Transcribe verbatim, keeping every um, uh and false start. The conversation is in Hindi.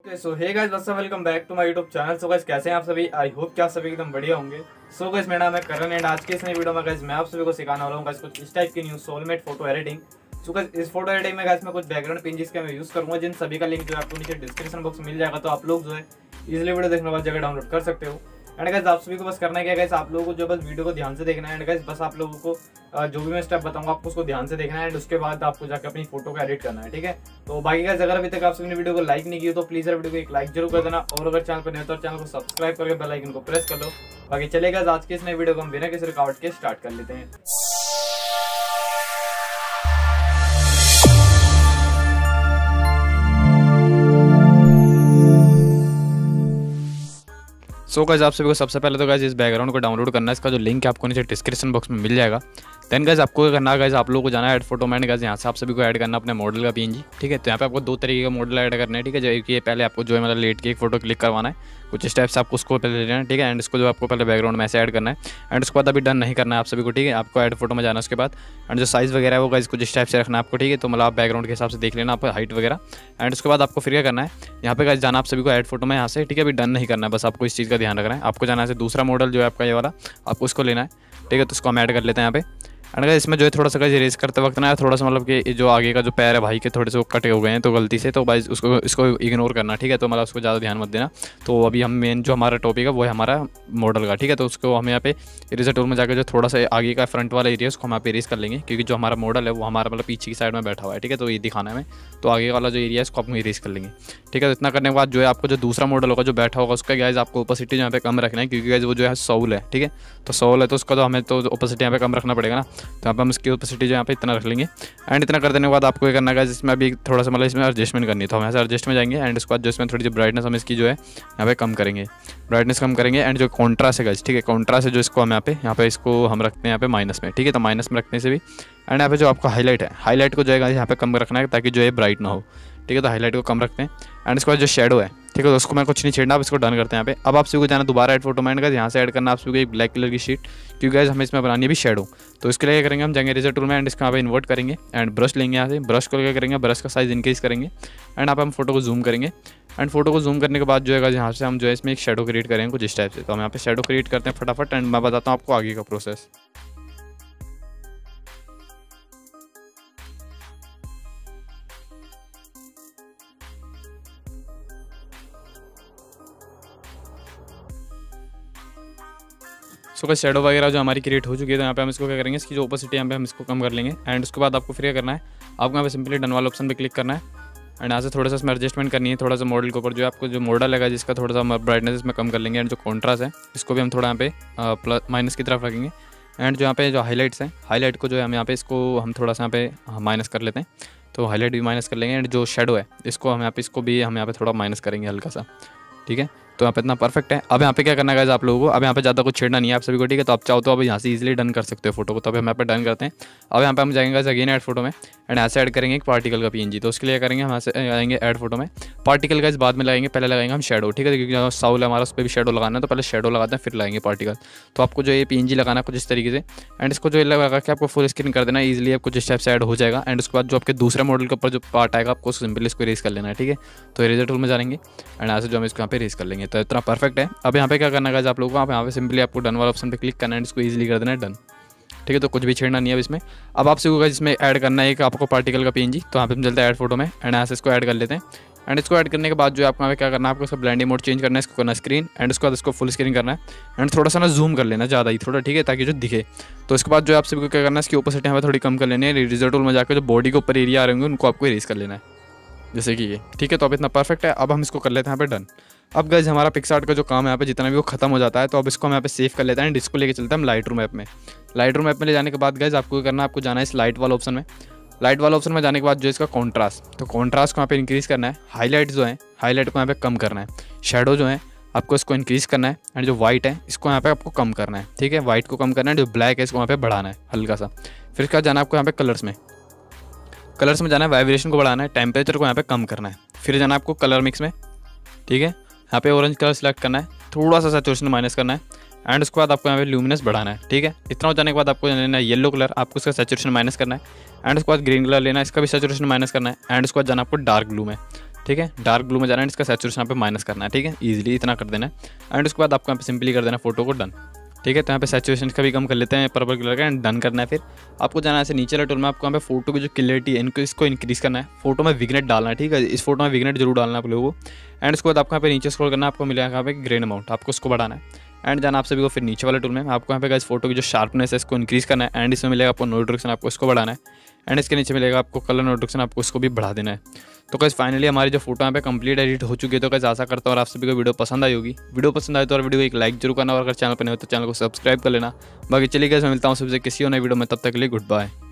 So hey guys what's up, welcome back to my YouTube channel. So guys कैसे हैं आप सभी? आई होप कि आप सभी एकदम बढ़िया होंगे। सो गाइस मेरा नाम है करण एंड आज के इस नई वीडियो में गाइस मैं आप सभी को सिखाने वाला हूं गाइस कुछ इस टाइप की new soulmate photo editing. So guys इस फोटो एडिटिंग में गाइस मैं कुछ बैकग्राउंड पिंजेस का मैं यूज करूंगा, जिन सभी का लिंक जो आपको नीचे डिस्क्रिप्शन बॉक्स में मिल जाएगा, तो आप लोग जो है इजीली वीडियो देखने के बाद जगह डाउनलोड कर सकते हो। एंड गाइस आप सभी को बस करना क्या है गाइस, आप लोगों को जो बस वीडियो को ध्यान से देखना है। एंड गाइस बस आप लोगों को जो भी मैं स्टेप बताऊंगा आपको उसको ध्यान से देखना है एंड उसके बाद आपको जाकर अपनी फोटो को एडिट करना है, ठीक है। तो बाकी गाइस अगर अभी तक आप सभी ने वीडियो को लाइक नहीं किया तो प्लीज वीडियो को एक लाइक जरूर कर देना, और अगर चैनल पर नए तो चैनल को सब्सक्राइब करके बेल आइकन को प्रेस कर लो। बाकी चलेगा आज के इस नए वीडियो को हम बिना किसी रुकावट के स्टार्ट कर लेते हैं। सो गाइस आप सभी को सबसे पहले तो गाइस इस बैकग्राउंड को डाउनलोड करना है। इसका जो लिंक है आपको नीचे डिस्क्रिप्शन बॉक्स में मिल जाएगा। देन गाइस आपको क्या करना है गाइस, आप लोगों को जाना है ऐड फोटो में। गाइस यहाँ से आप सभी को ऐड करना अपने मॉडल का पीएनजी, ठीक है। तो यहाँ पे आपको दो तरीके का मॉडल ऐड करना है, ठीक है। जो कि पहले आपको जो है मतलब लेट के एक फोटो क्लिक करवाना है, कुछ स्टेप्स आपको उसको पहले लेना है, ठीक है। एंड इसको जो आपको पहले बैकग्राउंड में ऐसे ऐड करना है एंड उसके बाद अभी डन नहीं करना है आप सभी को, ठीक है। आपको ऐड फोटो में जाना है उसके बाद एंड जो साइज़ वगैरह है वो गाइस कुछ स्टेप से रखना है आपको, ठीक है। तो मतलब आप बैकग्राउंड के हिसाब से देख लेना आप हाइट वगैरह। एंड उसके बाद आपको फिर क्या करना है, यहाँ पे गाइस जाना आप सभी को ऐड फोटो में यहाँ से, ठीक है। अभी डन नहीं करना है, बस आपको इस चीज़ का ध्यान रखना है। आपको जाना है दूसरा मॉडल जो है आपका ये वाला, आपको उसको लेना है, ठीक है। तो उसको हम ऐड कर लेते हैं यहाँ पे। एंड गाइस इसमें जो है थोड़ा सा गाइस इरेज करते वक्त ना थोड़ा सा मतलब कि जो आगे का जो पैर है भाई के थोड़े से वो कटे हो गए हैं तो गलती से, तो गाइस उसको इसको इग्नोर करना, ठीक है। तो मतलब उसको ज़्यादा ध्यान मत देना। तो अभी हम मेन जो हमारा टॉपिक है वो है हमारा मॉडल का, ठीक है। तो उसको हम यहाँ पे इरेजर टूल में जाकर जो थोड़ा सा आगे का फ्रंट वाला एरिया उसको हम यहाँ पे इरेज कर लेंगे, क्योंकि जो हमारा मॉडल है वो हमारा मतलब पीछे की साइड में बैठा हुआ है, ठीक है। तो ये दिखाना है हमें, तो आगे वाला जो एरिया है उसको हम इरेज कर लेंगे, ठीक है। तो इतना करने के बाद जो है आपको जो दूसरा मॉडल होगा जो बैठा होगा उसका गाइस आपको ओपेसिटी यहाँ पे कम रखना है, क्योंकि गाइस वो जो है सोल है, ठीक है। तो सोल है तो उसका तो हमें तो ओपेसिटी यहाँ पे कम रखना पड़ेगा ना। तो यहाँ पे हम इसकी ओपेसिटी जो यहाँ पे इतना रख लेंगे। एंड इतना कर देने के बाद आपको ये करना है इसमें अभी थोड़ा सा मतलब इसमें एडजस्टमेंट करनी है, तो हम ऐसे एडजस्ट में जाएंगे एंड उसके बाद जो इसमें थोड़ी सी ब्राइटनेस हम इसकी जो है यहाँ पे कम करेंगे, ब्राइटनेस कम करेंगे। एंड जो कॉन्ट्रास्ट है गाइस, ठीक है, कॉन्ट्रास्ट है जो इसको हम यहाँ पे यहाँ पे इसको हम रखते हैं यहाँ पे माइनस में, ठीक है। तो माइनस में रखने से भी एंड यहाँ पे जो आपका हाईलाइट है, हाईलाइट को जो है यहाँ पे कम रखना है ताकि जो है ब्राइट ना हो, ठीक है। तो हाईलाइट को कम रखते हैं। एंड इसके बाद जो शेडो है, ठीक है, तो उसको मैं कुछ नहीं छेड़ना, अब इसको डन करते हैं यहाँ पे। अब आप सभी को जाना दोबारा ऐड फोटो में, गाइस यहाँ से ऐड करना आप सभी को एक ब्लैक कलर की शीट, क्योंकि गाइस हमें इसमें बनानी है भी शेडो। तो इसके लिए क्या करेंगे, हम जाएंगे रिजल्ट टूल में एंड इसको यहाँ पे इन्वर्ट करेंगे एंड ब्रश लेंगे यहाँ से। ब्रश को क्या करेंगे, ब्रश का साइज इंक्रीज करेंगे एंड यहाँ पे हम फोटो को जूम करेंगे। एंड फोटो को जूम करने के बाद जो है यहाँ से हम जो है इसमें एक शेडो क्रिएट करेंगे कुछ इस टाइप से। तो हम यहाँ पे शेडो क्रिएट करते हैं फटाफट एंड मैं बताता हूँ आपको आगे का प्रोसेस। सो का शेडो वगैरह जो हमारी क्रिएट हो चुकी है, तो यहाँ पे हम इसको क्या करेंगे, इसकी जो ओपेसिटी यहाँ पे हम इसको कम कर लेंगे। एंड उसके बाद आपको फिर क्या करना है, आपको यहाँ पे सिंपली डन वाला ऑप्शन पे क्लिक करना है एंड यहाँ से थोड़ा सा इसमें एडजस्टमेंट करनी है, थोड़ा सा मॉडल के ऊपर जो आपको जो मॉडल है जिसका थोड़ा सा ब्राइटनेस इसमें कम कर लेंगे। एंड जो कॉन्ट्रास्ट है इसको भी हम थोड़ा यहाँ पे प्लस माइनस की तरफ रखेंगे। एंड जो यहाँ पे जो हाईलाइट्स हैं, हाईलाइट को जो है हम यहाँ पे इसको हम थोड़ा सा यहाँ पे माइनस कर लेते हैं, तो हाईलाइट भी माइनस कर लेंगे। एंड जो शेडो है इसको हम यहाँ पे इसको भी हम यहाँ पे थोड़ा माइनस करेंगे हल्का सा, ठीक है। तो यहाँ पे इतना परफेक्ट है। अब यहाँ पे क्या करना है गाइस आप लोगों को, अब यहाँ पे ज़्यादा कुछ छेड़ना नहीं है आप सभी को, ठीक है। तो आप चाहो तो अब यहाँ से इजीली डन कर सकते हो फोटो को। तो अब हम यहाँ पे डन करते हैं। अब यहाँ पे हम जाएंगे गाइस अगेन ऐड फोटो में एंड ऐसे ऐड करेंगे एक पार्टिकल का पीएनजी। तो उसके लिए करेंगे हम यहाँ से आएंगे ऐड फोटो में, पार्टिकल गाइस बाद में लगाएंगे, पहले लगाएंगे हम शेडो, ठीक है। क्योंकि साउल है हमारा उस पर भी शेडो लगाना है, तो पहले शेडो लगाते हैं फिर लगाएंगे पार्टिकल। तो आपको जो ये पीएनजी लगाना है कुछ इस तरीके से एंड इसको जो लगा के आपको फुल स्क्रीन कर देना है, ईजिली कुछ स्टेप से ऐड हो जाएगा। एंड उसके बाद जो आपके दूसरे मॉडल के ऊपर जो पार्ट आएगा आपको सिंपली इसको इरेज कर लेना है, ठीक है। तो इरेजर टूल में जाएंगे एंड यहाँ से जो हम इसको यहाँ पे इरेज कर लेंगे। तो इतना परफेक्ट है। अब यहाँ पे क्या करना है आप लोगों को, आप यहाँ पे सिंपली आपको डन वाला ऑप्शन पे क्लिक करना है, इसको इजीली कर देना है डन, ठीक है। तो कुछ भी छेड़ना नहीं है अब इसमें। अब आप सभी को इसमें ऐड करना है एक आपको पार्टिकल का पीएनजी। तो यहाँ पे हम चलते हैं ऐड फोटो में एंड यहाँ से इसको ऐड कर लेते हैं। एंड इसको ऐड करने के बाद जो आपको यहाँ पे क्या करना है, आपको इसका ब्लेंडिंग मोड चेंज करना है, इसको करना स्क्रीन एंड उसके बाद इसको फुल स्क्रीन करना है एंड थोड़ा सा ना जूम कर लेना ज़्यादा ही थोड़ा, ठीक है, ताकि जो दिखे। तो इसके बाद जो आप सभी को क्या करना है, इसकी ओपेसिटी यहाँ पे थोड़ी कम कर लेनी है। रिजल्ट टूल में जाकर जो बॉडी के ऊपर एरिया आ रहे होंगे उनको आपको इरेज कर लेना है, जैसे कि ये, ठीक है। तो अब इतना परफेक्ट है। अब हम इसको कर लेते हैं यहाँ पे डन। अब गाइस हमारा पिक्सआर्ट का जो काम है यहाँ पे जितना भी वो खत्म हो जाता है, तो अब इसको हम यहाँ पे सेव कर लेते हैं एंड इसको लेके चलते हैं हम लाइट रूम ऐप में। लाइट रूम ऐप में ले जाने के बाद गाइस आपको करना है, आपको जाना है इस लाइट वाला ऑप्शन में। लाइट वाला ऑप्शन में जाने के बाद जो इसका कॉन्ट्रास्ट, तो कॉन्ट्रास्ट को यहाँ पे इंक्रीज़ करना है। हाईलाइट जो है हाईलाइट को यहाँ पे कम करना है। शेडो जो है आपको इसको इंक्रीज़ करना है एंड जो वाइट है इसको यहाँ पे आपको कम करना है, ठीक है। वाइट को कम करना है, जो ब्लैक है इसको यहाँ पे बढ़ाना है हल्का सा। फिर इसका जाना है आपको यहाँ पे कलर्स में, कलर्स में जाना है, वाइब्रेशन को बढ़ाना है, टेम्परेचर को यहाँ पे कम करना है। फिर जाना है आपको कलर मिक्स में, ठीक है। यहाँ पे ऑरेंज कलर सेलेक्ट करना है, थोड़ा सा सैचुरेशन माइनस करना है एंड उसके बाद आपको यहाँ पे ल्यूमिनस बढ़ाना है, ठीक है। इतना हो जाने के बाद आपको लेना है येलो कलर, आपको उसका सैचुरेशन माइनस करना है एंड उसके बाद ग्रीन कलर लेना है, इसका भी सैचुरेशन माइनस करना है एंड उसके बाद जाना आपको डार्क ब्लू में। ठीक है, डार्क ब्लू में जाना है, इसका सैचुरेशन यहाँ पे माइनस करना है। ठीक है, ईजिली इतना कर देना है। एंड उसके बाद आपको यहाँ पे सिंपली कर देना फोटो को डन। ठीक है, तो यहाँ पे सैचुरेशन का भी कम कर लेते हैं पर्पल कलर का एंड डन करना है। फिर आपको जाना है ऐसे नीचे वाले टूल में, आपको यहाँ पे फोटो की जो क्लियरिटी है इनको इसको इंक्रीज़ करना है। फोटो में विग्नेट डालना है। ठीक है, इस फोटो में विग्नेट जरूर डालना है आप लोगों को। एंड उसके बाद आपको यहाँ पे नीचे स्क्रॉल करना है, आपको मिलेगा यहाँ पे ग्रेन अमाउंट, आपको उसको बढ़ाना है। एंड जाना आप सभी को फिर नीचे वाले टूल में, आपको यहाँ पे गाइस फोटो की जो शार्पनेस है इसको इंक्रीज़ करना है। एंड इसमें मिलेगा आपको नोट रिडक्शन, आपको इसको बढ़ाना है। एंड इसके नीचे मिलेगा आपको कलर नोट रिडक्शन, आपको इसको भी बढ़ा देना है। तो गाइस फाइनली हमारी जो फोटो यहाँ पे कंप्लीट एडिट हो चुकी है। तो गाइस आशा करता हूँ और आप सभी को वीडियो पसंद आई होगी। वीडियो पसंद आए तो और वीडियो को एक लाइक जरूर करना, और अगर चैनल पर नहीं हो तो चैनल को सब्सक्राइब कर लेना। बाकी चलिए गाइस मैं मिलता हूँ सबसे किसी और नई वीडियो में, तब तक के लिए गुड बाय।